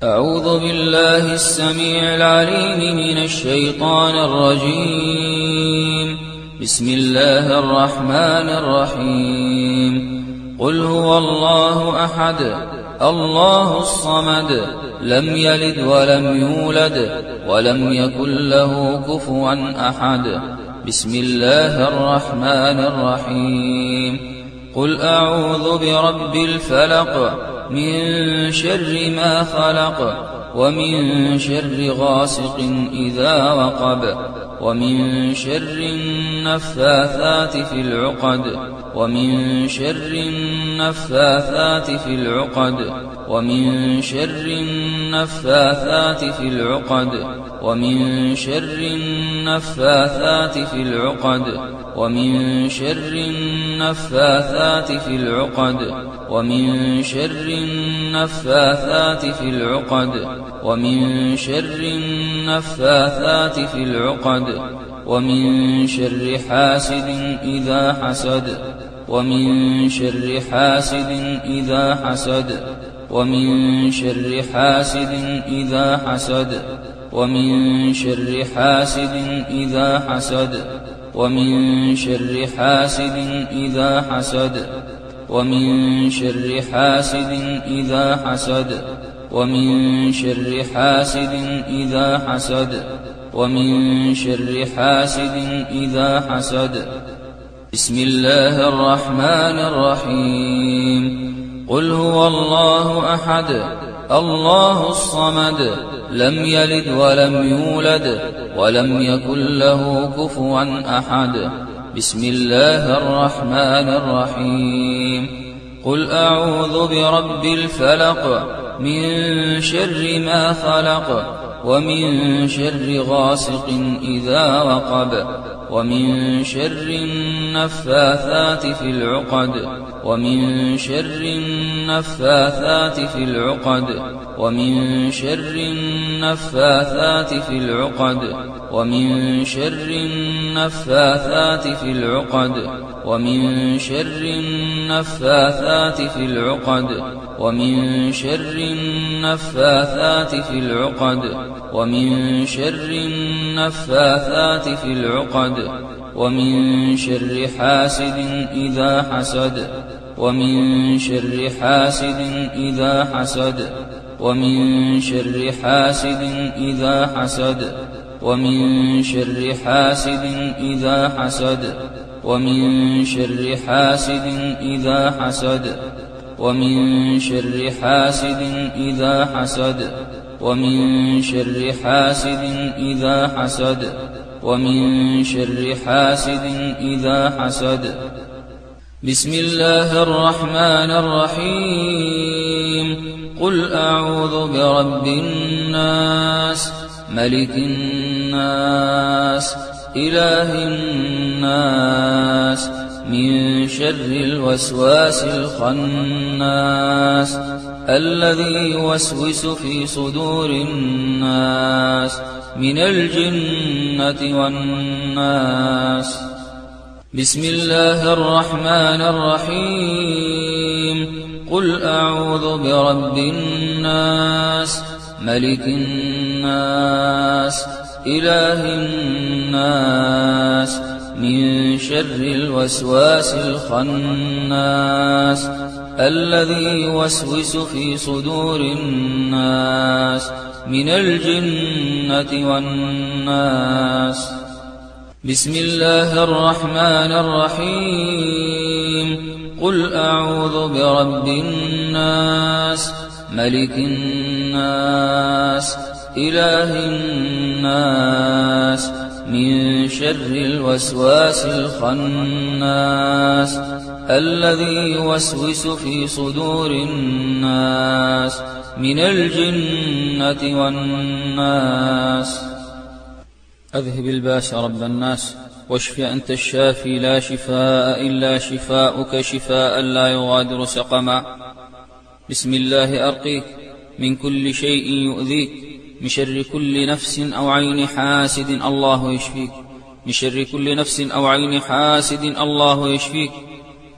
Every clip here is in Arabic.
أعوذ بالله السميع العليم من الشيطان الرجيم. بسم الله الرحمن الرحيم. قل هو الله أحد الله الصمد لم يلد ولم يولد ولم يكن له كفوا أحد. بسم الله الرحمن الرحيم. قل أعوذ برب الفلق من شر ما خلق ومن شر غاسق إذا وقب ومن شر النفاثات في العقد ومن شر النفاثات في العقد ومن شر النفاثات في العقد ومن شر النفاثات في العقد ومن شر النفاثات في العقد ومن شر النفاثات في العقد ومن شر النفاثات في العقد ومن شر حاسد إذا حسد ومن شر حاسد إذا حسد ومن شر حاسد إذا حسد ومن شر حاسد إذا حسد ومن شر حاسد إذا حسد ومن شر حاسد إذا حسد ومن شر حاسد إذا حسد ومن شر حاسد إذا حسد. بسم الله الرحمن الرحيم. قل هو الله أحد الله الصمد لم يلد ولم يولد ولم يكن له كفوا أحد. بسم الله الرحمن الرحيم. قل أعوذ برب الفلق من شر ما خلق ومن شر غاسق إذا وقب ومن شر النفاثات في العقد ومن شر النفاثات في العقد ومن شر النفاثات في العقد ومن شر النفاثات في العقد ومن شر النفاثات في العقد ومن شر النفاثات في العقد ومن شر النفاثات في العقد ومن شر حاسد إذا حسد ومن شر حاسد إذا حسد ومن شر حاسد إذا حسد ومن شر حاسد إذا حسد ومن شر حاسد إذا حسد ومن شر حاسد إذا حسد ومن شر حاسد إذا حسد ومن شر حاسد إذا حسد. بسم الله الرحمن الرحيم. قل أعوذ برب الناس ملك الناس إله الناس من شر الوسواس الخناس الذي يوسوس في صدور الناس من الجنة والناس. بسم الله الرحمن الرحيم. قل أعوذ برب الناس ملك الناس إله الناس من شر الوسواس الخناس الذي يوسوس في صدور الناس من الجنة والناس. بسم الله الرحمن الرحيم. قل أعوذ برب الناس ملك الناس إله الناس من شر الوسواس الخناس الذي يوسوس في صدور الناس من الجنة والناس. أذهب الباس رب الناس واشف أنت الشافي لا شفاء إلا شفاؤك شفاء لا يغادر سقما. بسم الله أرقيك من كل شيء يؤذيك من شر كل نفس أو عين حاسد الله يشفيك من شر كل نفس أو عين حاسد الله يشفيك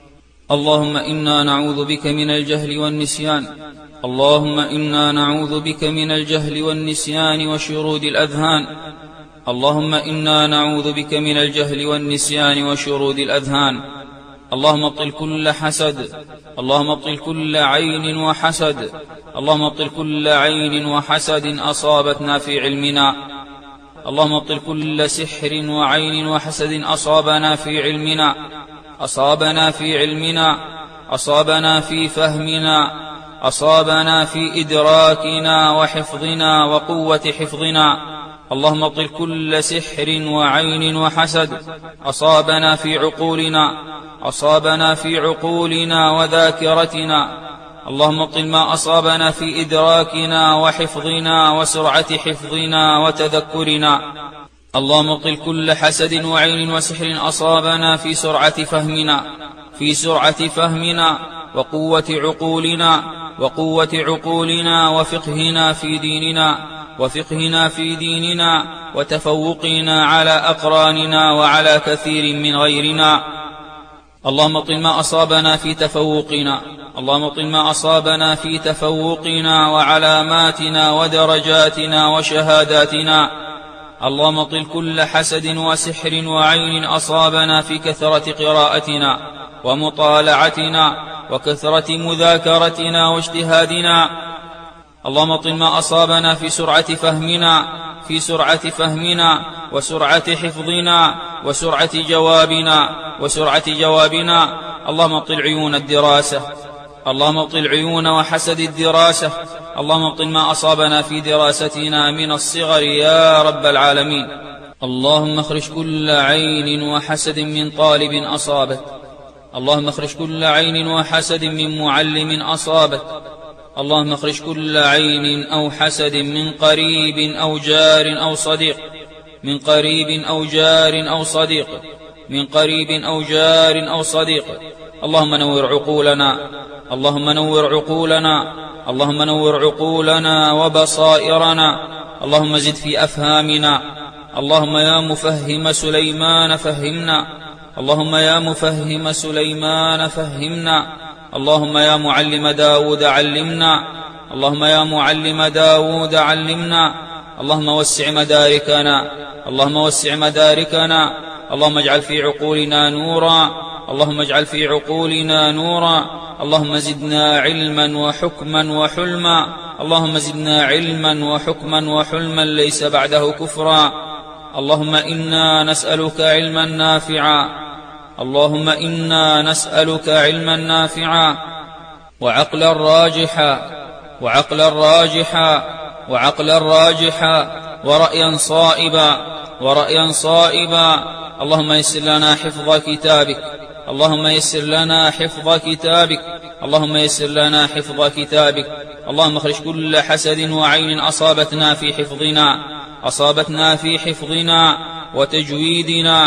اللهم إنا نعوذ بك من الجهل والنسيان. اللهم إنا نعوذ بك من الجهل والنسيان وشرود الأذهان. اللهم إنا نعوذ بك من الجهل والنسيان وشرود الأذهان. اللهم ابطل كل حسد. اللهم ابطل كل عين وحسد. اللهم ابطل كل عين وحسد أصابتنا في علمنا. اللهم ابطل كل سحر وعين وحسد أصابنا في علمنا، أصابنا في علمنا، أصابنا في فهمنا، أصابنا في إدراكنا وحفظنا وقوة حفظنا. اللهم ابطل كل سحر وعين وحسد أصابنا في عقولنا، أصابنا في عقولنا وذاكرتنا. اللهم ابطل ما أصابنا في إدراكنا وحفظنا وسرعة حفظنا وتذكرنا. اللهم ابطل كل حسد وعين وسحر أصابنا في سرعة فهمنا، في سرعة فهمنا وقوة عقولنا، وقوة عقولنا وفقهنا في ديننا، وفقهنا في ديننا وتفوقنا على أقراننا وعلى كثير من غيرنا. اللهم ابطل ما أصابنا في تفوقنا، اللهم ابطل ما أصابنا في تفوقنا وعلاماتنا ودرجاتنا وشهاداتنا. اللهم ابطل كل حسد وسحر وعين أصابنا في كثرة قراءتنا ومطالعتنا وكثرة مذاكرتنا واجتهادنا. اللهم ابطل ما أصابنا في سرعة فهمنا، في سرعة فهمنا وسرعة حفظنا وسرعة جوابنا وسرعة جوابنا. اللهم ابطل عيون الدراسة، اللهم ابطل عيون وحسد الدراسة. اللهم ابطل ما أصابنا في دراستنا من الصغر يا رب العالمين. اللهم اخرج كل عين وحسد من طالب أصابت. اللهم اخرج كل عين وحسد من معلم أصابت. اللهم اخرج كل عين أو حسد من قريب أو جار أو صديق، من قريب أو جار أو صديق، من قريب أو جار أو صديق. اللهم نور عقولنا، اللهم نور عقولنا، اللهم نور عقولنا وبصائرنا. اللهم زد في أفهامنا. اللهم يا مفهم سليمان فهمنا، اللهم يا مفهم سليمان فهمنا. اللهم يا معلم داود علمنا، اللهم يا معلم داود علمنا. اللهم وسع مداركنا، اللهم وسع مداركنا. اللهم اجعل في عقولنا نورا، اللهم اجعل في عقولنا نورا. اللهم زدنا علما وحكما وحلما، اللهم زدنا علما وحكما وحلما ليس بعده كفرا. اللهم إنا نسألك علما نافعا، اللهم إنا نسألك علما نافعا وعقلا راجحا، وعقلا راجحا، وعقلا راجحا، ورأيا صائبا، ورأيا صائبا. اللهم يسر لنا حفظ كتابك، اللهم يسر لنا حفظ كتابك، اللهم يسر لنا حفظ كتابك. اللهم اخرج كل حسد وعين أصابتنا في حفظنا، أصابتنا في حفظنا وتجويدنا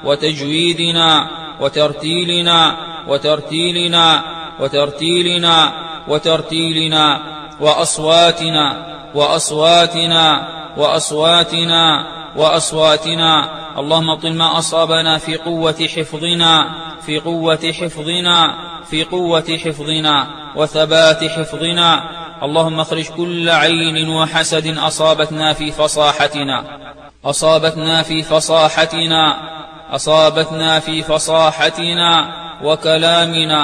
وتجويدنا وترتيلنا وترتيلنا وترتيلنا وترتيلنا وأصواتنا وأصواتنا وأصواتنا وأصواتنا. اللهم ابطل ما أصابنا في قوة حفظنا، في قوة حفظنا، في قوة حفظنا وثبات حفظنا. اللهم اخرج كل عين وحسد أصابتنا في فصاحتنا، أصابتنا في فصاحتنا، أصابتنا في فصاحتنا وكلامنا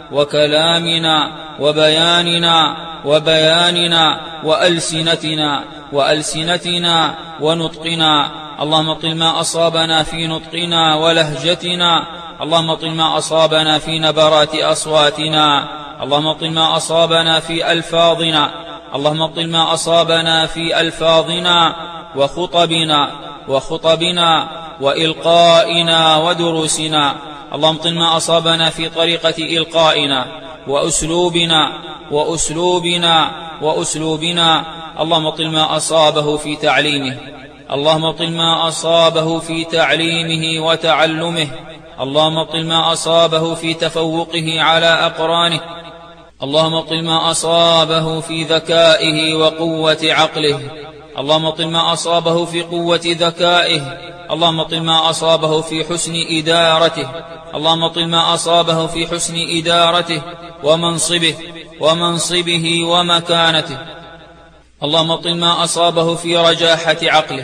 وكلامنا وبياننا وبياننا وألسنتنا وألسنتنا ونطقنا. اللهم ابطل ما أصابنا في نطقنا ولهجتنا، اللهم ابطل ما أصابنا في نبرات أصواتنا، اللهم ابطل ما أصابنا في ألفاظنا، اللهم ابطل ما أصابنا في ألفاظنا وخطبنا وخطبنا وإلقائنا ودروسنا. اللهم ابطل ما أصابنا في طريقة إلقائنا وأسلوبنا وأسلوبنا وأسلوبنا. اللهم ابطل ما أصابه في تعليمه، اللهم ابطل ما أصابه في تعليمه وتعلمه، اللهم ابطل ما أصابه في تفوقه على أقرانه، اللهم ابطل ما أصابه في ذكائه وقوة عقله، اللهم ابطل ما أصابه في قوة ذكائه اللهم طل ما أصابه في حسن إدارته، اللهم طل ما أصابه في حسن إدارته ومنصبه ومكانته. اللهم طل ما أصابه في رجاحة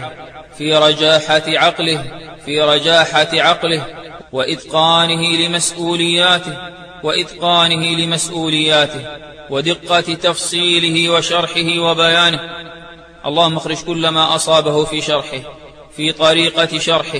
عقله وإتقانه لمسؤولياته ودقة تفصيله وشرحه وبيانه. اللهم اخرج كل ما أصابه في شرحه، في طريقة شرحه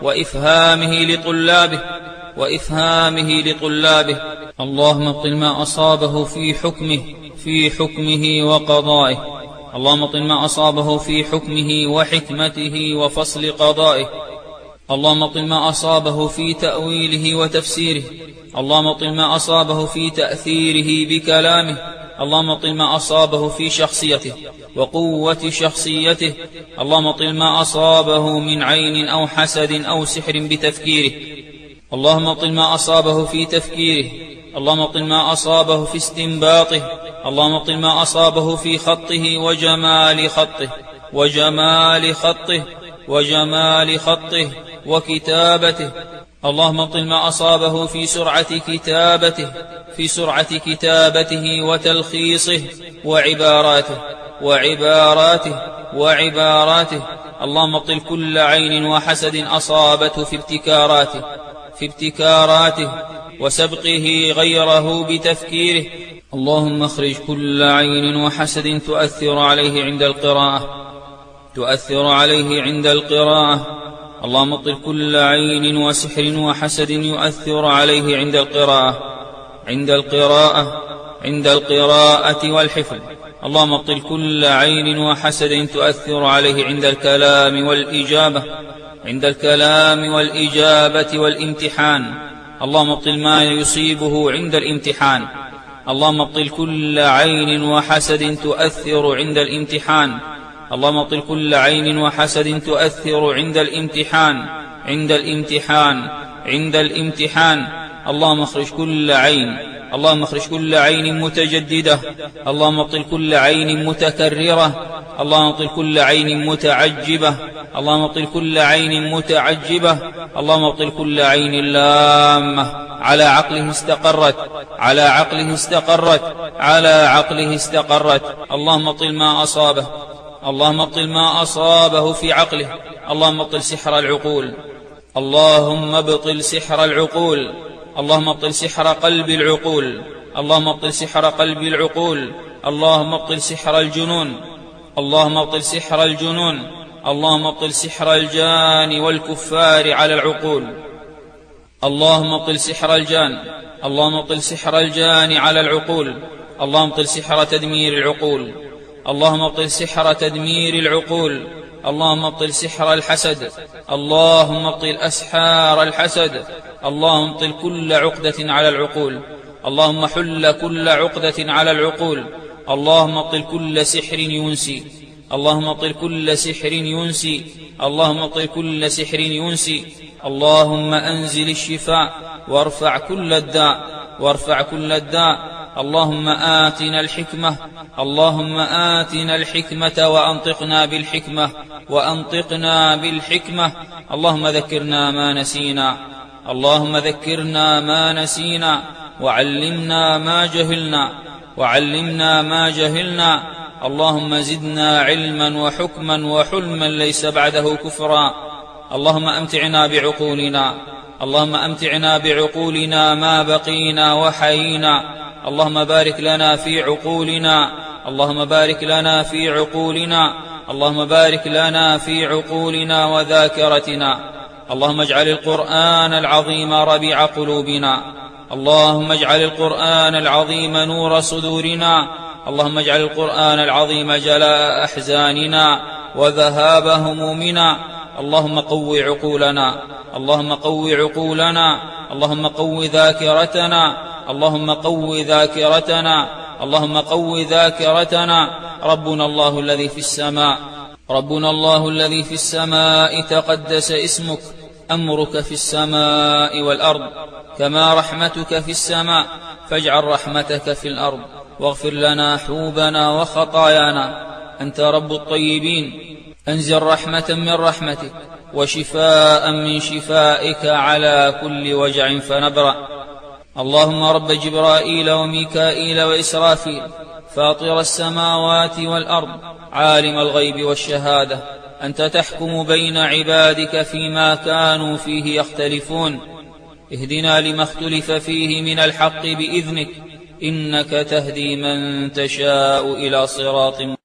وإفهامه لطلابه. اللهم ابطل ما أصابه في حكمه وقضائه. اللهم ابطل ما أصابه في حكمه وحكمته وفصل قضائه. اللهم ابطل ما أصابه في تأويله وتفسيره. اللهم ابطل ما أصابه في تأثيره بكلامه. اللهم ابطل ما أصابه في شخصيته وقوة شخصيته. اللهم ابطل ما أصابه من عين أو حسد أو سحر بتفكيره. اللهم ابطل ما أصابه في تفكيره. اللهم ابطل ما أصابه في استنباطه. اللهم ابطل ما أصابه في خطه وجمال خطه وكتابته. اللهم ابطل ما أصابه في سرعة كتابته وتلخيصه وعباراته. اللهم ابطل كل عين وحسد أصابته في ابتكاراته وسبقه غيره بتفكيره. اللهم اخرج كل عين وحسد تؤثر عليه عند القراءة. اللهم ابطل كل عين وسحر وحسد يؤثر عليه عند القراءة والحفظ. اللهم ابطل كل عين وحسد تؤثر عليه عند الكلام والإجابة والامتحان. اللهم ابطل ما يصيبه عند الامتحان. اللهم ابطل كل عين وحسد تؤثر عند الامتحان. اللهم ابطل كل عين وحسد تؤثر عند الامتحان. اللهم اخرج كل عين متجددة. اللهم ابطل كل عين متكررة. اللهم ابطل كل عين متعجبة. اللهم ابطل كل عين متعجبة. اللهم ابطل كل عين لامة على عقله استقرت. اللهم ابطل ما أصابه في عقله. اللهم ابطل سحر العقول. اللهم ابطل سحر العقول. اللهم ابطل سحر قلب العقول. اللهم ابطل سحر قلب العقول. اللهم ابطل سحر الجنون. اللهم ابطل سحر الجنون. اللهم ابطل سحر الجان والكفار على العقول. اللهم ابطل سحر الجان. اللهم ابطل سحر الجان على العقول. اللهم ابطل سحر تدمير العقول. اللهم ابطل سحر تدمير العقول. اللهم ابطل سحر الحسد. اللهم ابطل أسحار الحسد. اللهم ابطل كل عقدة على العقول. اللهم حل كل عقدة على العقول. اللهم ابطل كل سحر ينسي. اللهم ابطل كل سحر ينسي. اللهم ابطل كل سحر ينسي. اللهم أنزل الشفاء وارفع كل الداء. اللهم آتنا الحكمة. اللهم آتنا الحكمة وأنطقنا بالحكمة. اللهم ذكرنا ما نسينا وعلمنا ما جهلنا. اللهم زدنا علما وحكما وحلما ليس بعده كفرا. اللهم أمتعنا بعقولنا ما بقينا وحيينا. اللهم بارك لنا في عقولنا. اللهم بارك لنا في عقولنا وذاكرتنا. اللهم اجعل القرآن العظيم ربيع قلوبنا. اللهم اجعل القرآن العظيم نور صدورنا. اللهم اجعل القرآن العظيم جلاء أحزاننا وذهاب همومنا. اللهم قو عقولنا. اللهم قو عقولنا. اللهم قو ذاكرتنا. اللهم قو ذاكرتنا. اللهم قو ذاكرتنا. ربنا الله الذي في السماء تقدس اسمك. أمرك في السماء والأرض كما رحمتك في السماء. فاجعل رحمتك في الأرض واغفر لنا حوبنا وخطايانا. أنت رب الطيبين. أنزل رحمة من رحمتك وشفاء من شفائك على كل وجع فنبرأ. اللهم رب جبرائيل وميكائيل وإسرافيل فاطر السماوات والأرض عالم الغيب والشهادة، أنت تحكم بين عبادك فيما كانوا فيه يختلفون، اهدنا لما اختلف فيه من الحق بإذنك، إنك تهدي من تشاء إلى صراط